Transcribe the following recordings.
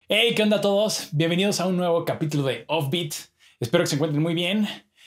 Hey, ¿qué onda a todos? Bienvenidos a un nuevo capítulo de Offbeat. Espero que se encuentren muy bien.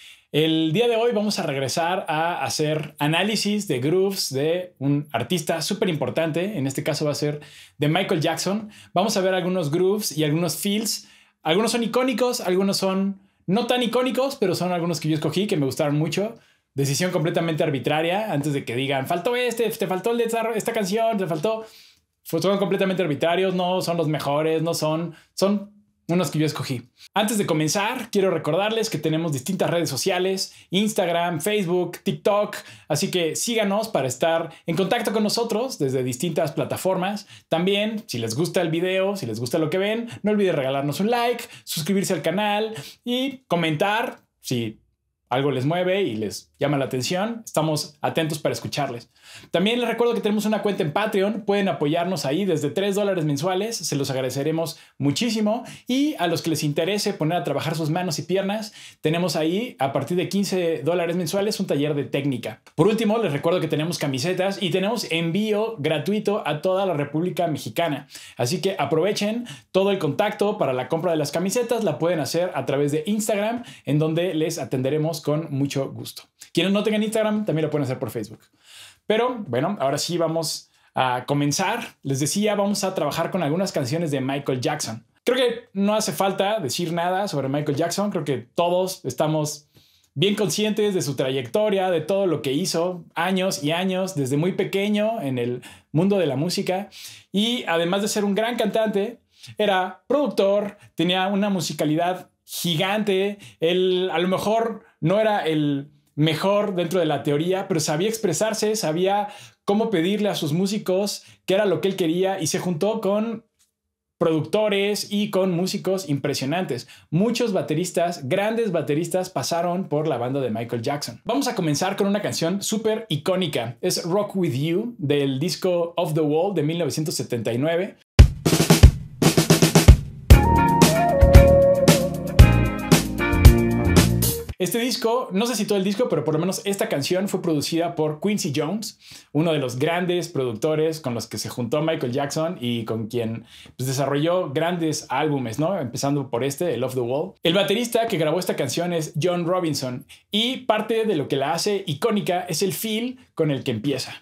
El día de hoy vamos a regresar a hacer análisis de grooves de un artista súper importante. En este caso va a ser de Michael Jackson. Vamos a ver algunos grooves y algunos feels. Algunos son icónicos, algunos son no tan icónicos, pero son algunos que yo escogí que me gustaron mucho. Decisión completamente arbitraria. Antes de que digan, faltó te faltó esta canción, te faltó... Son completamente arbitrarios, no son los mejores, son unos que yo escogí. Antes de comenzar, quiero recordarles que tenemos distintas redes sociales, Instagram, Facebook, TikTok, así que síganos para estar en contacto con nosotros desde distintas plataformas. También, si les gusta el video, si les gusta lo que ven, no olviden regalarnos un like, suscribirse al canal y comentar si algo les mueve y les llama la atención. Estamos atentos para escucharles. También les recuerdo que tenemos una cuenta en Patreon. Pueden apoyarnos ahí desde $3 mensuales. Se los agradeceremos muchísimo. Y a los que les interese poner a trabajar sus manos y piernas, tenemos ahí a partir de $15 mensuales un taller de técnica. Por último, les recuerdo que tenemos camisetas y tenemos envío gratuito a toda la República Mexicana. Así que aprovechen todo el contacto para la compra de las camisetas. La pueden hacer a través de Instagram, en donde les atenderemos con mucho gusto. Quienes no tengan Instagram también lo pueden hacer por Facebook. Pero bueno, ahora sí vamos a comenzar. Les decía, vamos a trabajar con algunas canciones de Michael Jackson. Creo que no hace falta decir nada sobre Michael Jackson. Creo que todos estamos bien conscientes de su trayectoria, de todo lo que hizo, años y años, desde muy pequeño en el mundo de la música. Y además de ser un gran cantante, era productor, tenía una musicalidad gigante. Él a lo mejor no era el mejor dentro de la teoría, pero sabía expresarse, sabía cómo pedirle a sus músicos qué era lo que él quería y se juntó con productores y con músicos impresionantes. Muchos bateristas, grandes bateristas, pasaron por la banda de Michael Jackson. Vamos a comenzar con una canción súper icónica. Es Rock With You del disco Off the Wall de 1979. Este disco, no sé si todo el disco, pero por lo menos esta canción fue producida por Quincy Jones, uno de los grandes productores con los que se juntó Michael Jackson y con quien pues, desarrolló grandes álbumes, ¿no? Empezando por el Off the Wall. El baterista que grabó esta canción es John Robinson y parte de lo que la hace icónica es el feel con el que empieza.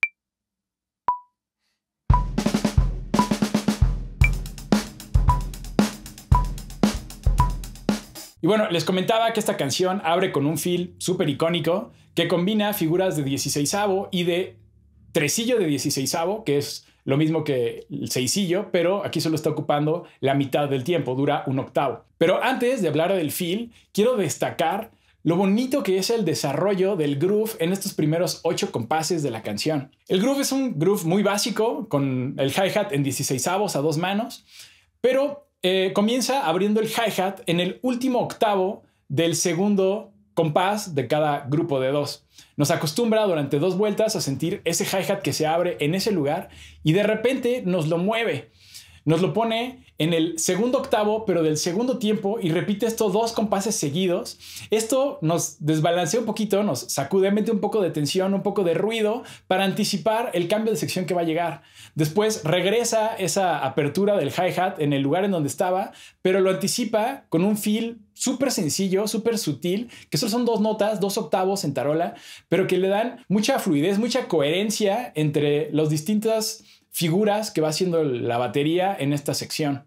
Y bueno, les comentaba que esta canción abre con un feel súper icónico que combina figuras de 16avo y de tresillo de 16avo, que es lo mismo que el seisillo, pero aquí solo está ocupando la mitad del tiempo, dura un octavo. Pero antes de hablar del feel, quiero destacar lo bonito que es el desarrollo del groove en estos primeros 8 compases de la canción. El groove es un groove muy básico, con el hi-hat en 16avos a 2 manos, pero comienza abriendo el hi-hat en el último octavo del segundo compás de cada grupo de 2. Nos acostumbra durante 2 vueltas a sentir ese hi-hat que se abre en ese lugar y de repente nos lo mueve. Nos lo pone en el segundo octavo, pero del segundo tiempo y repite estos 2 compases seguidos. Esto nos desbalancea un poquito, nos sacude, mete un poco de tensión, un poco de ruido para anticipar el cambio de sección que va a llegar. Después regresa esa apertura del hi-hat en el lugar en donde estaba, pero lo anticipa con un feel súper sencillo, súper sutil, que solo son 2 notas, 2 octavos en tarola, pero que le dan mucha fluidez, mucha coherencia entre las distintas figuras que va haciendo la batería en esta sección.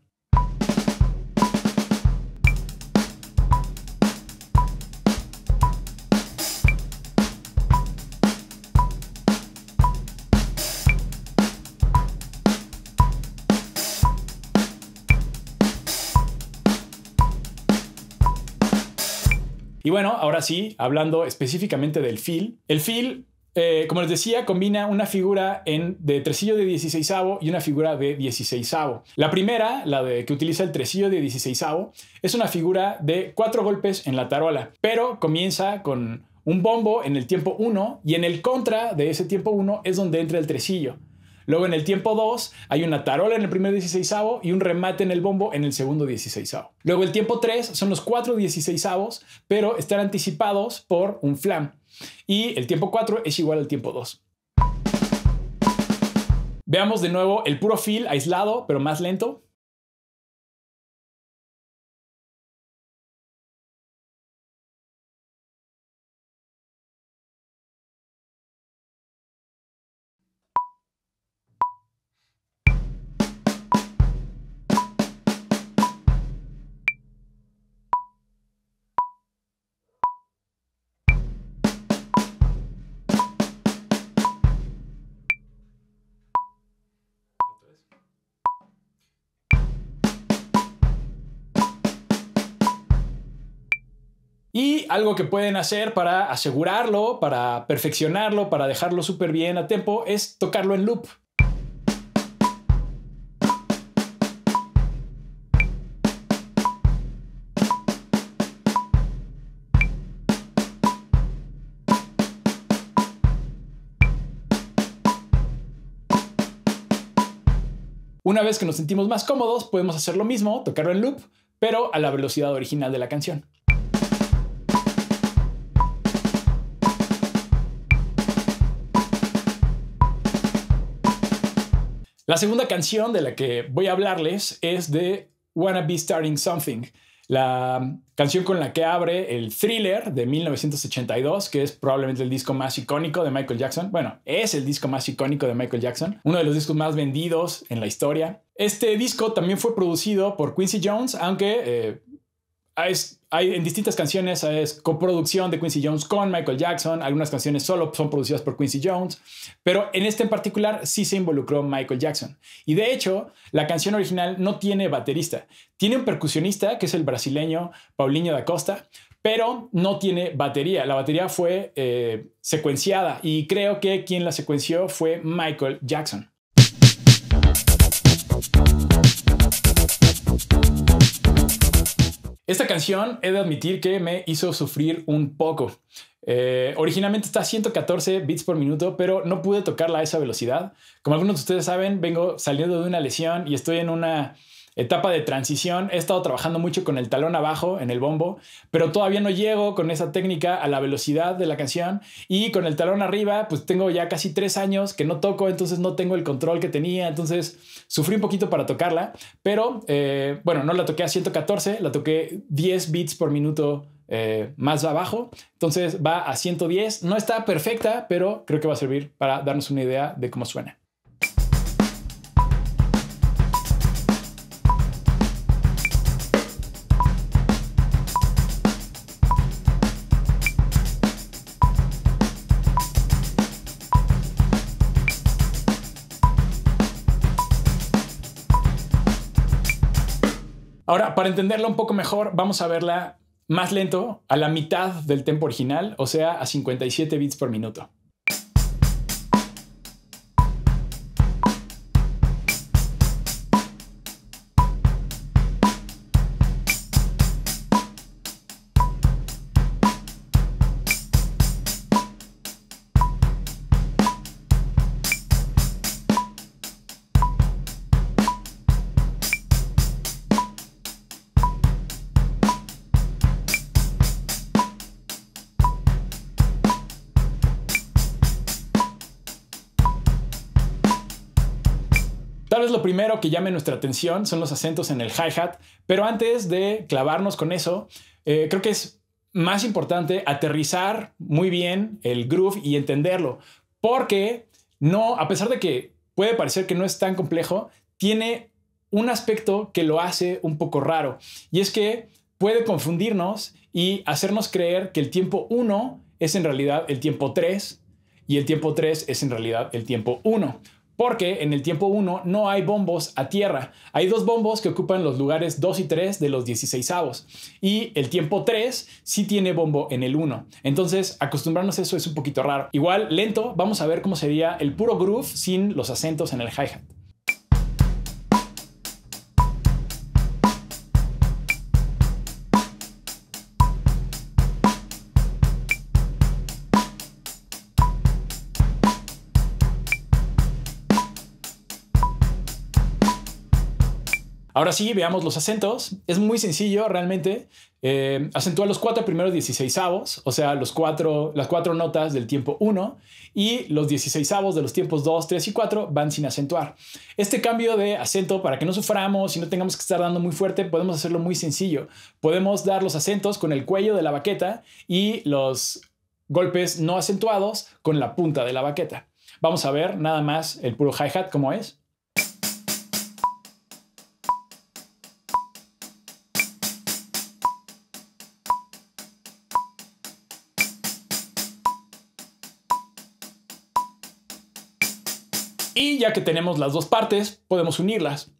Y bueno, ahora sí, hablando específicamente del feel. El feel, como les decía, combina una figura de tresillo de 16avo y una figura de 16avo. La primera, que utiliza el tresillo de 16avo, es una figura de 4 golpes en la tarola, pero comienza con un bombo en el tiempo 1 y en el contra de ese tiempo 1 es donde entra el tresillo. Luego en el tiempo 2 hay una tarola en el primer 16avo y un remate en el bombo en el segundo 16avo. Luego el tiempo 3 son los 4 16avos, pero están anticipados por un flam. Y el tiempo 4 es igual al tiempo 2. Veamos de nuevo el puro feel aislado, pero más lento. Y algo que pueden hacer para asegurarlo, para perfeccionarlo, para dejarlo súper bien a tempo, es tocarlo en loop. Una vez que nos sentimos más cómodos, podemos hacer lo mismo, tocarlo en loop, pero a la velocidad original de la canción. La segunda canción de la que voy a hablarles es de Wanna Be Starting Something, la canción con la que abre el Thriller de 1982, que es probablemente el disco más icónico de Michael Jackson. Bueno, es el disco más icónico de Michael Jackson, uno de los discos más vendidos en la historia. Este disco también fue producido por Quincy Jones, aunque hay en distintas canciones es coproducción de Quincy Jones con Michael Jackson. Algunas canciones solo son producidas por Quincy Jones, pero en este en particular sí se involucró Michael Jackson. Y de hecho, la canción original no tiene baterista. Tiene un percusionista, que es el brasileño Paulinho da Costa, pero no tiene batería. La batería fue secuenciada y creo que quien la secuenció fue Michael Jackson. Esta canción he de admitir que me hizo sufrir un poco. Originalmente está a 114 beats por minuto, pero no pude tocarla a esa velocidad. Como algunos de ustedes saben, vengo saliendo de una lesión y estoy en una etapa de transición. He estado trabajando mucho con el talón abajo en el bombo, pero todavía no llego con esa técnica a la velocidad de la canción. Y con el talón arriba, pues tengo ya casi 3 años que no toco, entonces no tengo el control que tenía. Entonces sufrí un poquito para tocarla, pero bueno, no la toqué a 114, la toqué 10 beats por minuto más abajo. Entonces va a 110. No está perfecta, pero creo que va a servir para darnos una idea de cómo suena. Ahora, para entenderla un poco mejor, vamos a verla más lento, a la mitad del tempo original, o sea, a 57 beats por minuto. Tal vez lo primero que llame nuestra atención son los acentos en el hi-hat, pero antes de clavarnos con eso, creo que es más importante aterrizar muy bien el groove y entenderlo, porque no, a pesar de que puede parecer que no es tan complejo, tiene un aspecto que lo hace un poco raro, y es que puede confundirnos y hacernos creer que el tiempo 1 es en realidad el tiempo 3 y el tiempo 3 es en realidad el tiempo 1. Porque en el tiempo 1 no hay bombos a tierra. Hay 2 bombos que ocupan los lugares 2 y 3 de los 16avos. Y el tiempo 3 sí tiene bombo en el 1. Entonces, acostumbrarnos a eso es un poquito raro. Igual, lento, vamos a ver cómo sería el puro groove sin los acentos en el hi-hat. Ahora sí, veamos los acentos. Es muy sencillo realmente. Acentúa los 4 primeros 16avos, o sea, las 4 notas del tiempo 1, y los 16avos de los tiempos 2, 3 y 4 van sin acentuar. Este cambio de acento, para que no suframos y no tengamos que estar dando muy fuerte, podemos hacerlo muy sencillo. Podemos dar los acentos con el cuello de la baqueta y los golpes no acentuados con la punta de la baqueta. Vamos a ver nada más el puro hi-hat cómo es. Y ya que tenemos las dos partes, podemos unirlas.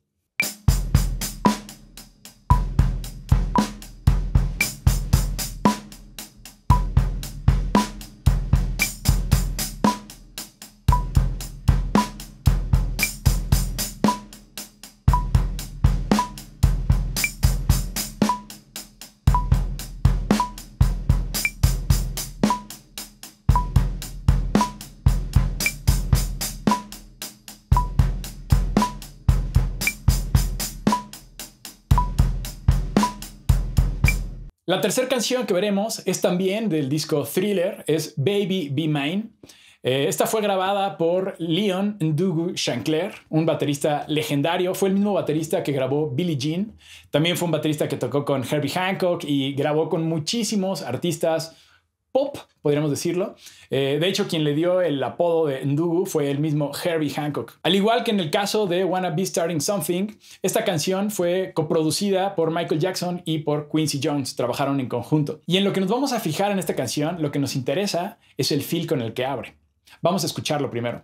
La tercera canción que veremos es también del disco Thriller, es Baby Be Mine. Esta fue grabada por Leon Ndugu Shankler, un baterista legendario. Fue el mismo baterista que grabó Billie Jean. También fue un baterista que tocó con Herbie Hancock y grabó con muchísimos artistas pop, podríamos decirlo. De hecho, quien le dio el apodo de Ndugu fue el mismo Herbie Hancock. Al igual que en el caso de Wanna Be Starting Something, esta canción fue coproducida por Michael Jackson y por Quincy Jones. Trabajaron en conjunto. Y en lo que nos vamos a fijar en esta canción, lo que nos interesa es el feel con el que abre. Vamos a escucharlo primero.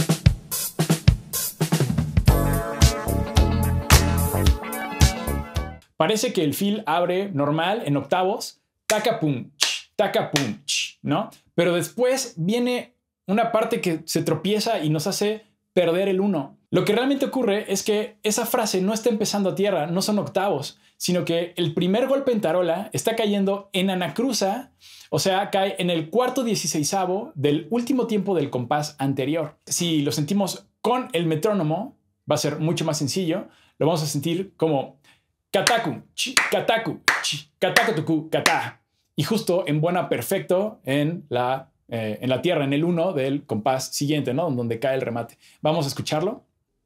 Parece que el feel abre normal en octavos, taca pum, taca pum, ¿no? Pero después viene una parte que se tropieza y nos hace perder el 1. Lo que realmente ocurre es que esa frase no está empezando a tierra, no son octavos, sino que el primer golpe en tarola está cayendo en anacruza, o sea, cae en el cuarto 16avo del último tiempo del compás anterior. Si lo sentimos con el metrónomo, va a ser mucho más sencillo. Lo vamos a sentir como kataku, chi, kataku, chi, katatuku, kata. Y justo embona perfecto en la tierra, en el 1 del compás siguiente, ¿no? Donde cae el remate. Vamos a escucharlo.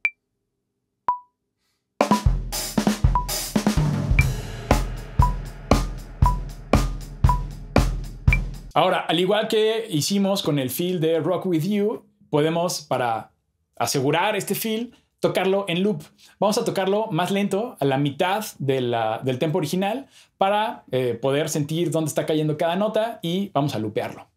Ahora, al igual que hicimos con el feel de Rock With You, podemos, para asegurar este feel, tocarlo en loop. Vamos a tocarlo más lento, a la mitad del tempo original, para poder sentir dónde está cayendo cada nota y vamos a loopearlo.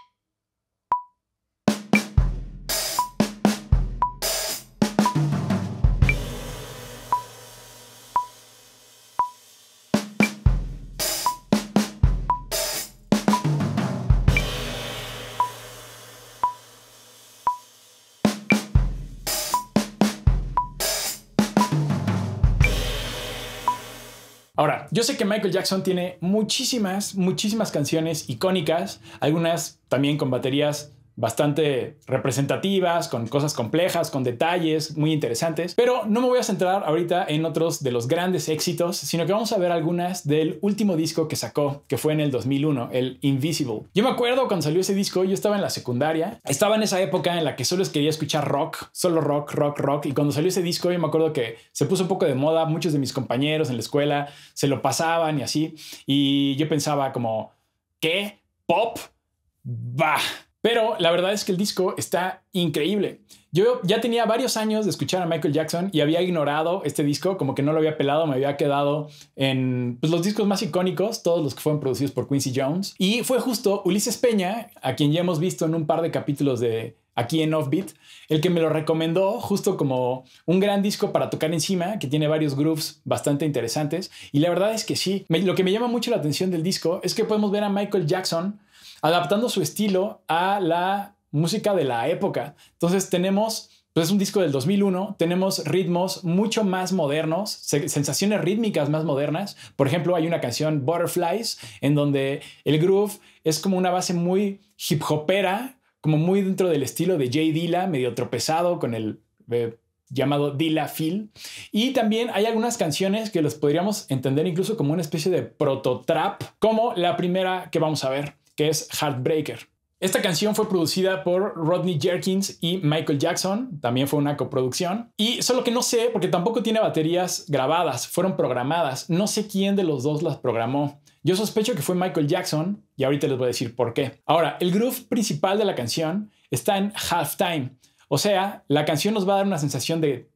Ahora, yo sé que Michael Jackson tiene muchísimas canciones icónicas, algunas también con baterías bastante representativas, con cosas complejas, con detalles muy interesantes, pero no me voy a centrar ahorita en otros de los grandes éxitos, sino que vamos a ver algunas del último disco que sacó, que fue en el 2001, el Invisible. Yo me acuerdo cuando salió ese disco, yo estaba en la secundaria, estaba en esa época en la que solo quería escuchar rock, solo rock, y cuando salió ese disco yo me acuerdo que se puso un poco de moda, muchos de mis compañeros en la escuela se lo pasaban y así, y yo pensaba como, ¿qué? ¿Pop? ¡Bah! Pero la verdad es que el disco está increíble. Yo ya tenía varios años de escuchar a Michael Jackson y había ignorado este disco, como que no lo había pelado, me había quedado en los discos más icónicos, todos los que fueron producidos por Quincy Jones. Y fue justo Ulises Peña, a quien ya hemos visto en un par de capítulos de aquí en Offbeat, el que me lo recomendó justo como un gran disco para tocar encima, que tiene varios grooves bastante interesantes. Y la verdad es que sí, lo que me llama mucho la atención del disco es que podemos ver a Michael Jackson adaptando su estilo a la música de la época. Entonces tenemos, pues es un disco del 2001, tenemos ritmos mucho más modernos, sensaciones rítmicas más modernas. Por ejemplo, hay una canción Butterflies en donde el groove es como una base muy hip hopera, como muy dentro del estilo de Jay Dilla, medio tropezado con el llamado Dilla Feel. Y también hay algunas canciones que los podríamos entender incluso como una especie de proto-trap, como la primera que vamos a ver, que es Heartbreaker. Esta canción fue producida por Rodney Jerkins y Michael Jackson, también fue una coproducción. Y solo que no sé, porque tampoco tiene baterías grabadas, fueron programadas. No sé quién de los dos las programó. Yo sospecho que fue Michael Jackson y ahorita les voy a decir por qué. Ahora, el groove principal de la canción está en halftime. O sea, la canción nos va a dar una sensación de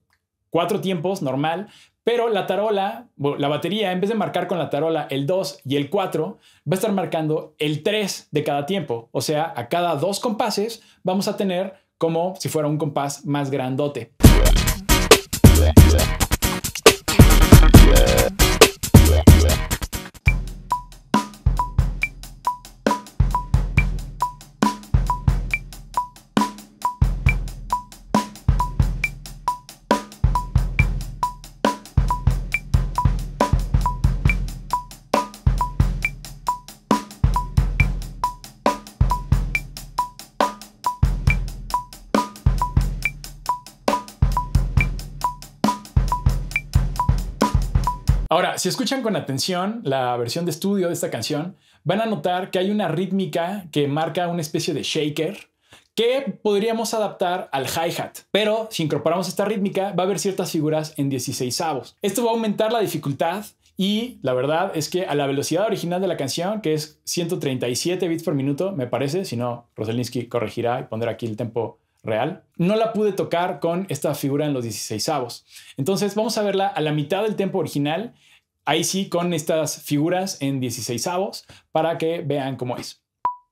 4 tiempos normal, pero la tarola, la batería, en vez de marcar con la tarola el 2 y el 4, va a estar marcando el 3 de cada tiempo. O sea, a cada 2 compases vamos a tener como si fuera un compás más grandote. Ahora, si escuchan con atención la versión de estudio de esta canción, van a notar que hay una rítmica que marca una especie de shaker que podríamos adaptar al hi-hat. Pero si incorporamos esta rítmica, va a haber ciertas figuras en 16avos. Esto va a aumentar la dificultad y la verdad es que a la velocidad original de la canción, que es 137 bits por minuto, me parece, si no, Rosselinsky corregirá y pondrá aquí el tempo real, no la pude tocar con esta figura en los 16avos. Entonces vamos a verla a la mitad del tempo original, ahí sí con estas figuras en 16avos para que vean cómo es.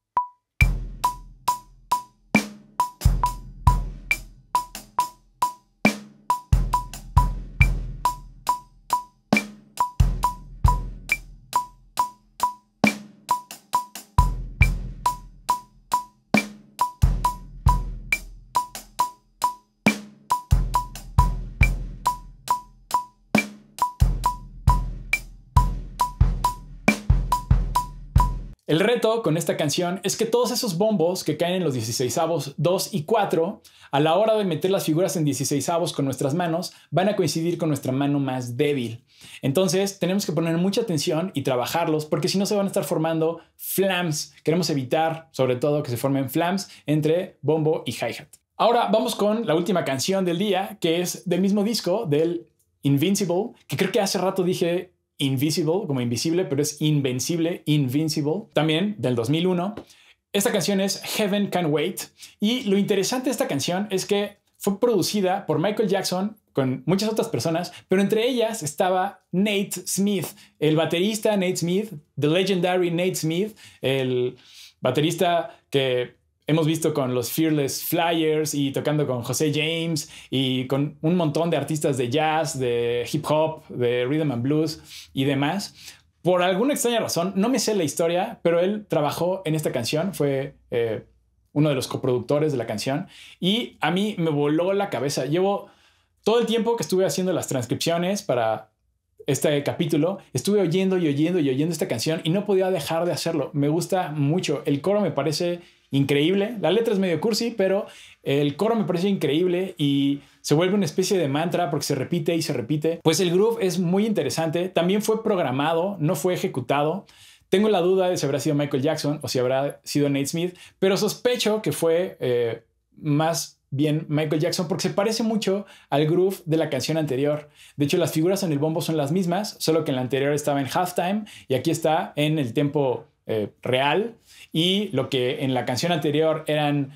El reto con esta canción es que todos esos bombos que caen en los 16avos 2 y 4, a la hora de meter las figuras en 16avos con nuestras manos, van a coincidir con nuestra mano más débil. Entonces tenemos que poner mucha atención y trabajarlos porque si no se van a estar formando flams. Queremos evitar sobre todo que se formen flams entre bombo y hi-hat. Ahora vamos con la última canción del día, que es del mismo disco, del Invincible, que creo que hace rato dije Invisible, como invisible, pero es invencible, Invincible, también del 2001. Esta canción es Heaven Can Wait y lo interesante de esta canción es que fue producida por Michael Jackson con muchas otras personas, pero entre ellas estaba Nate Smith, el baterista Nate Smith, the legendary Nate Smith, el baterista que hemos visto con los Fearless Flyers y tocando con José James y con un montón de artistas de jazz, de hip hop, de rhythm and blues y demás. Por alguna extraña razón, no me sé la historia, pero él trabajó en esta canción, fue uno de los coproductores de la canción y a mí me voló la cabeza. Llevo todo el tiempo que estuve haciendo las transcripciones para este capítulo, estuve oyendo y oyendo y oyendo esta canción y no podía dejar de hacerlo. Me gusta mucho. El coro me parece increíble. La letra es medio cursi, pero el coro me parece increíble y se vuelve una especie de mantra porque se repite y se repite. Pues el groove es muy interesante. También fue programado, no fue ejecutado. Tengo la duda de si habrá sido Michael Jackson o si habrá sido Nate Smith, pero sospecho que fue más bien Michael Jackson porque se parece mucho al groove de la canción anterior. De hecho, las figuras en el bombo son las mismas, solo que en la anterior estaba en halftime y aquí está en el tempo real, y lo que en la canción anterior eran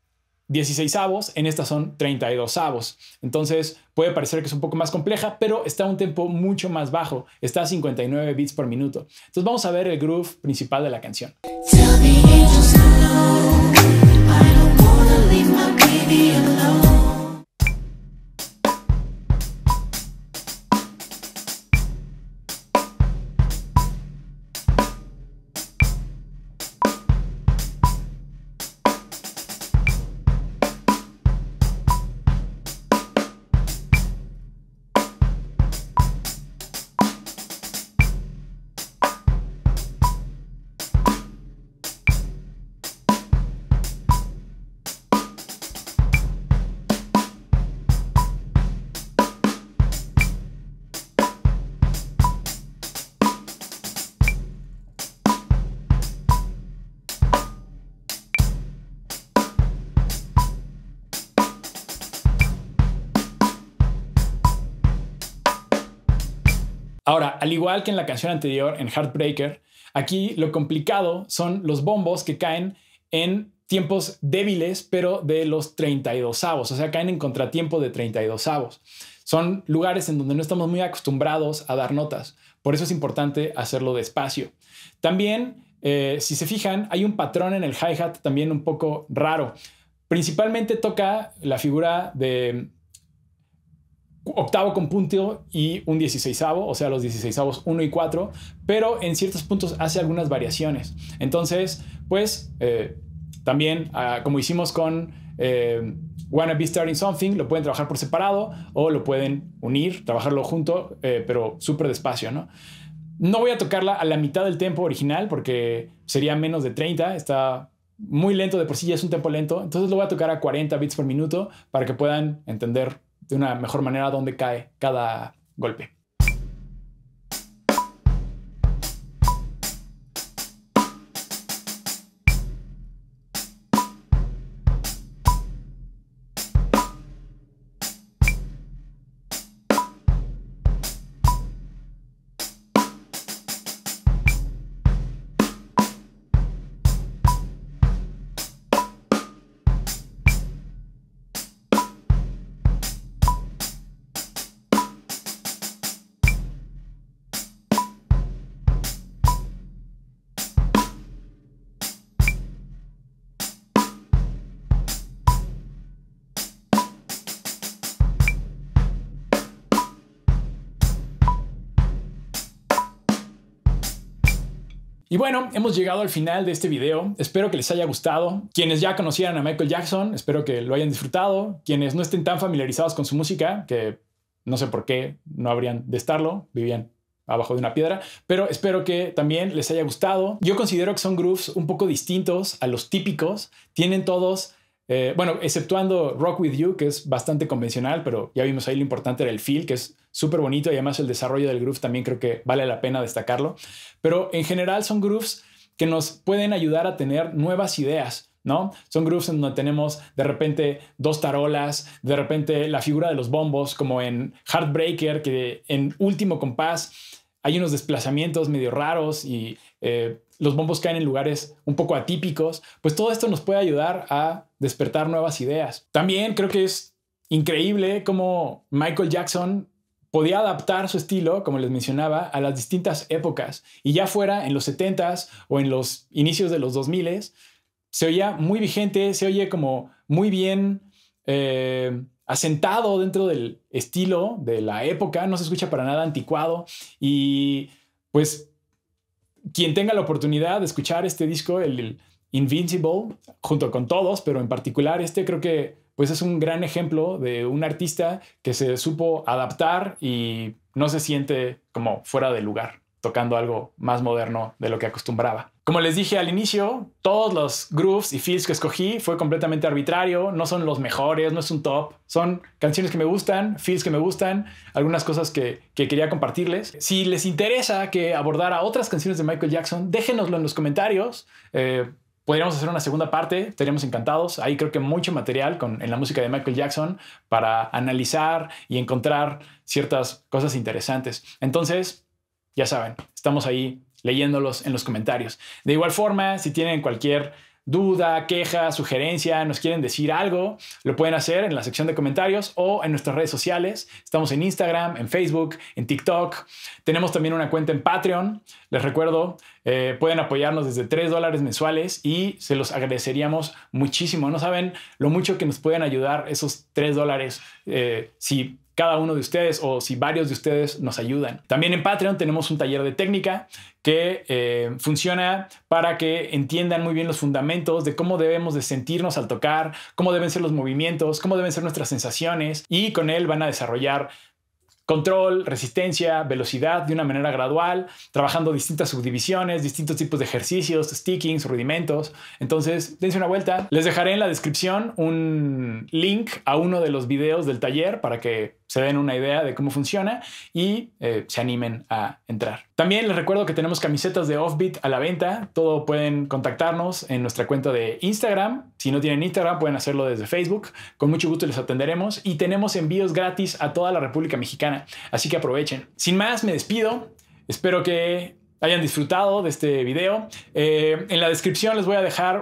16avos, en esta son 32avos. Entonces puede parecer que es un poco más compleja, pero está a un tempo mucho más bajo, está a 59 bits por minuto. Entonces vamos a ver el groove principal de la canción. Ahora, al igual que en la canción anterior, en Heartbreaker, aquí lo complicado son los bombos que caen en tiempos débiles, pero de los 32avos, o sea, caen en contratiempo de 32avos. Son lugares en donde no estamos muy acostumbrados a dar notas, por eso es importante hacerlo despacio. También, si se fijan, hay un patrón en el hi-hat también un poco raro. principalmente toca la figura de octavo con punto y un 16avo, o sea, los 16avos 1 y 4, pero en ciertos puntos hace algunas variaciones. Entonces, pues, también, como hicimos con Wanna Be Starting Something, lo pueden trabajar por separado o lo pueden unir, trabajarlo junto, pero súper despacio, ¿no? No voy a tocarla a la mitad del tempo original porque sería menos de 30, está muy lento de por sí, ya es un tempo lento, entonces lo voy a tocar a 40 beats por minuto para que puedan entender de una mejor manera dónde cae cada golpe. Y bueno, hemos llegado al final de este video. Espero que les haya gustado. Quienes ya conocieran a Michael Jackson, espero que lo hayan disfrutado. Quienes no estén tan familiarizados con su música, que no sé por qué no habrían de estarlo, vivían abajo de una piedra, pero espero que también les haya gustado. Yo considero que son grooves un poco distintos a los típicos. Tienen todos... bueno, exceptuando Rock With You, que es bastante convencional, pero ya vimos ahí lo importante era el feel, que es súper bonito, y además el desarrollo del groove también creo que vale la pena destacarlo. Pero en general son grooves que nos pueden ayudar a tener nuevas ideas, ¿no? Son grooves en donde tenemos de repente dos tarolas, de repente la figura de los bombos, como en Heartbreaker, que en último compás hay unos desplazamientos medio raros y los bombos caen en lugares un poco atípicos. Pues todo esto nos puede ayudar a despertar nuevas ideas. También creo que es increíble cómo Michael Jackson podía adaptar su estilo, como les mencionaba, a las distintas épocas. Y ya fuera en los 70s o en los inicios de los 2000s, se oía muy vigente, se oye como muy bien asentado dentro del estilo de la época, no se escucha para nada anticuado. Y pues quien tenga la oportunidad de escuchar este disco, el Invincible, junto con todos, pero en particular creo que pues es un gran ejemplo de un artista que se supo adaptar y no se siente como fuera de lugar, tocando algo más moderno de lo que acostumbraba. Como les dije al inicio, todos los grooves y feels que escogí fue completamente arbitrario, no son los mejores, no es un top, son canciones que me gustan, feels que me gustan, algunas cosas que quería compartirles. Si les interesa que abordara otras canciones de Michael Jackson, déjenoslo en los comentarios. Podríamos hacer una segunda parte, estaríamos encantados. Ahí creo que mucho material en la música de Michael Jackson para analizar y encontrar ciertas cosas interesantes. Entonces, ya saben, estamos ahí leyéndolos en los comentarios. De igual forma, si tienen cualquier duda, queja, sugerencia, nos quieren decir algo, lo pueden hacer en la sección de comentarios o en nuestras redes sociales. Estamos en Instagram, en Facebook, en TikTok. Tenemos también una cuenta en Patreon. Les recuerdo, pueden apoyarnos desde $3 mensuales y se los agradeceríamos muchísimo. No saben lo mucho que nos pueden ayudar esos $3 si cada uno de ustedes o si varios de ustedes nos ayudan. También en Patreon tenemos un taller de técnica que funciona para que entiendan muy bien los fundamentos de cómo debemos de sentirnos al tocar, cómo deben ser los movimientos, cómo deben ser nuestras sensaciones, y con él van a desarrollar control, resistencia, velocidad de una manera gradual, trabajando distintas subdivisiones, distintos tipos de ejercicios, stickings, rudimentos. Entonces, dense una vuelta. Les dejaré en la descripción un link a uno de los videos del taller para que se den una idea de cómo funciona y se animen a entrar. También les recuerdo que tenemos camisetas de Offbeat a la venta. Todo pueden contactarnos en nuestra cuenta de Instagram. Si no tienen Instagram, pueden hacerlo desde Facebook. Con mucho gusto les atenderemos y tenemos envíos gratis a toda la República Mexicana. Así que aprovechen. Sin más, me despido. Espero que hayan disfrutado de este video. En la descripción les voy a dejar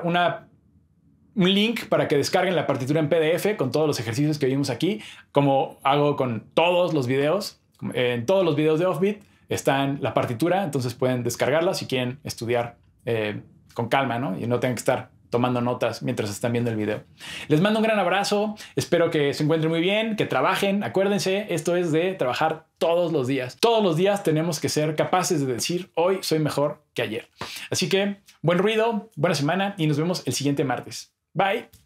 un link para que descarguen la partitura en PDF con todos los ejercicios que vimos aquí, como hago con todos los videos. En todos los videos de Offbeat está en la partitura, entonces pueden descargarla si quieren estudiar con calma, ¿no? Y no tengan que estar tomando notas mientras están viendo el video. Les mando un gran abrazo. Espero que se encuentren muy bien, que trabajen. Acuérdense, esto es de trabajar todos los días. Todos los días tenemos que ser capaces de decir, hoy soy mejor que ayer. Así que buen ruido, buena semana y nos vemos el siguiente martes. Bye.